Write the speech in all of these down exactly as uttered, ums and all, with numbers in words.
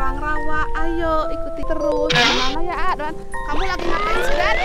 kerang rawa. Ayo ikuti terus. Gimana ya, Adan? Kamu lagi ngapain sih, Dan?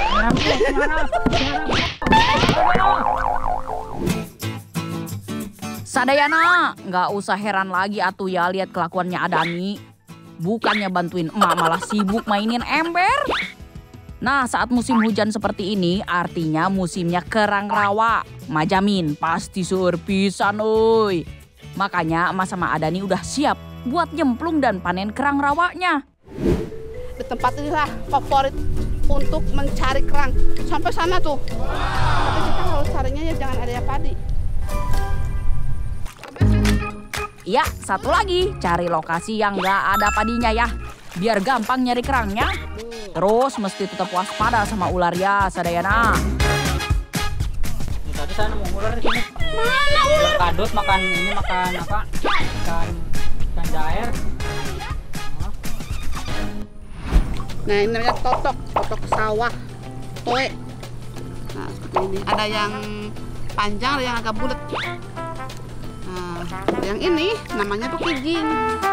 Sadayana, nggak usah heran lagi atuh ya lihat kelakuannya Adani. Bukannya bantuin emak malah sibuk mainin ember. Nah, saat musim hujan seperti ini artinya musimnya kerang rawa. Majamin pasti seueur pisan euy. Makanya emak sama Adani udah siap buat nyemplung dan panen kerang rawanya. Di tempat inilah favorit untuk mencari kerang. Sampai sana tuh. Tapi kita harus carinya ya jangan ada yang padi. Iya, satu lagi, cari lokasi yang nggak ada padinya ya. Biar gampang nyari kerangnya. Terus mesti tetap waspada sama ular ya, Sadayana. Tadi saya nemu ular di sini. Mana ular? Kadut makan ini makan apa? Ikan ikan jair. Nah, ini namanya totok, totok sawah, toe. Nah, seperti ini. Ada yang panjang, ada yang agak bulat. Nah, yang ini namanya tuh kijing.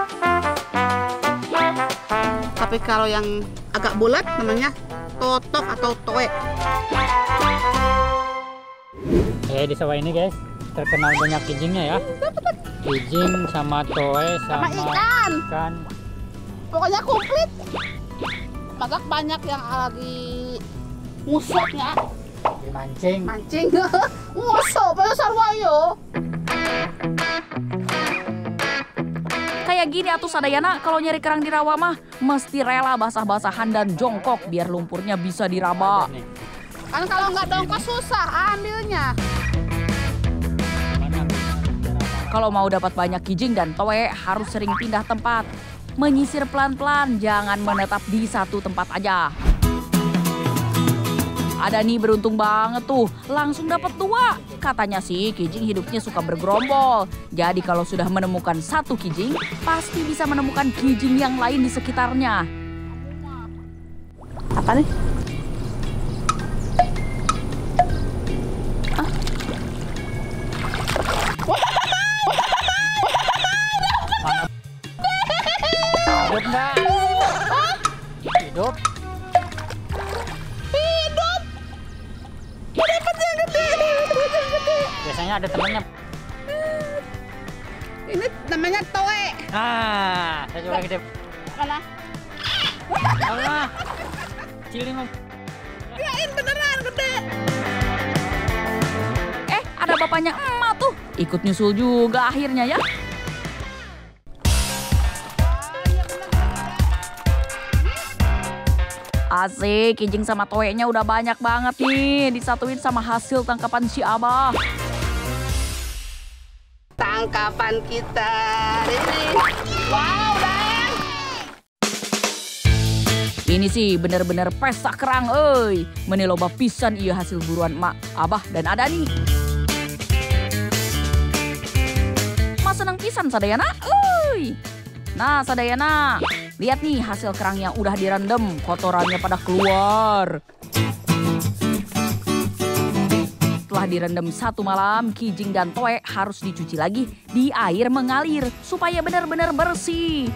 Tapi kalau yang agak bulat namanya totok atau toe. Eh di sawah ini guys terkenal banyak kijingnya ya. Kijing sama toe sama, Sama ikan. ikan. Pokoknya komplit. Maka banyak yang lagi ngusuk ya. Dimancing. Mancing. Ngusuk, pada sarwayo. Kayak gini atuh Sadayana, kalau nyari kerang di rawa mah mesti rela basah-basahan dan jongkok biar lumpurnya bisa diraba. Kan kalau nggak dongkos susah ambilnya. Kalau mau dapat banyak kijing dan toe harus sering pindah tempat. Menyisir pelan-pelan, jangan menetap di satu tempat aja. Adani beruntung banget tuh, langsung dapat dua. Katanya sih kijing hidupnya suka bergerombol. Jadi kalau sudah menemukan satu kijing, pasti bisa menemukan kijing yang lain di sekitarnya. Apa nih? Ah. Hidup enggak? Hidup. Biasanya ada temennya. Ini namanya toe. Ah, saya coba gede. Mana? Allah. Cilik mah. Yain beneran gede. Eh, ada bapaknya emak tuh. Ikut nyusul juga akhirnya ya. Asik, kijing sama toenya udah banyak banget nih. Disatuin sama hasil tangkapan si Abah. Tangkapan kita ini. Wow, Dan. Ini sih bener-bener pesta kerang, euy. Meni loba pisan iya hasil buruan emak, Abah, dan Adani. Mas seneng pisan Sadayana, euy. Nah Sadayana, lihat nih hasil kerang yang udah direndam, kotorannya pada keluar. Setelah direndam satu malam, kijing dan toe harus dicuci lagi di air mengalir supaya benar-benar bersih.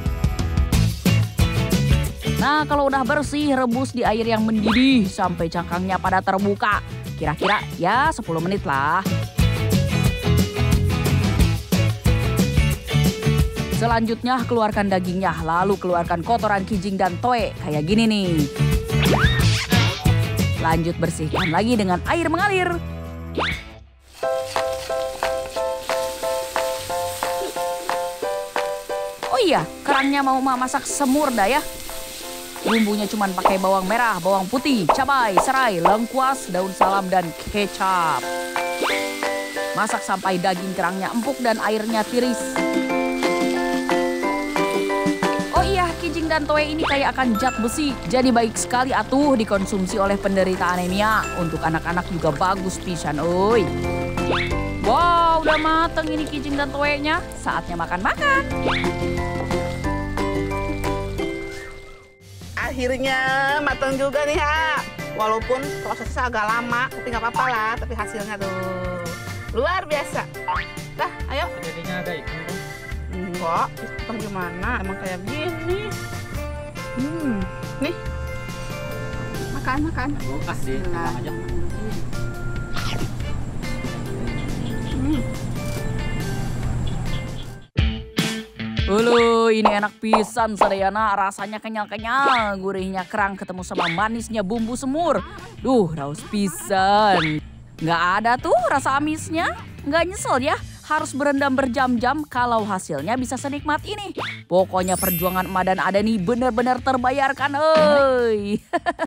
Nah kalau udah bersih, rebus di air yang mendidih sampai cangkangnya pada terbuka. Kira-kira ya sepuluh menit lah. Selanjutnya keluarkan dagingnya, lalu keluarkan kotoran kijing dan toe kayak gini nih. Lanjut bersihkan lagi dengan air mengalir. Oh iya, kerangnya mau Mak masak semur dah ya. Bumbunya cuma pakai bawang merah, bawang putih, cabai, serai, lengkuas, daun salam, dan kecap. Masak sampai daging kerangnya empuk dan airnya tiris. Oh iya, kijing dan toe ini kayak akan zat besi. Jadi baik sekali atuh dikonsumsi oleh penderita anemia. Untuk anak-anak juga bagus pisan, oi. Wow, udah mateng ini kijing dan toenya. Saatnya makan-makan. Akhirnya matang juga nih ya. Walaupun prosesnya agak lama, tapi nggak apa-apa lah. Tapi hasilnya tuh luar biasa. Dah, ayo. Jadinya ada ikan. Hmm, Enggak, entah gimana, emang kayak gini. Hmm, nih. Makan, makan. Kulkas sih, Nah. aja. Hmm. Halo, ini enak pisan Sadayana, rasanya kenyal-kenyal, gurihnya kerang ketemu sama manisnya bumbu semur. Duh, raus pisan. Nggak ada tuh rasa amisnya, nggak nyesel ya. Harus berendam berjam-jam kalau hasilnya bisa senikmat ini. Pokoknya perjuangan emak dan Ada nih bener-bener terbayarkan, euy.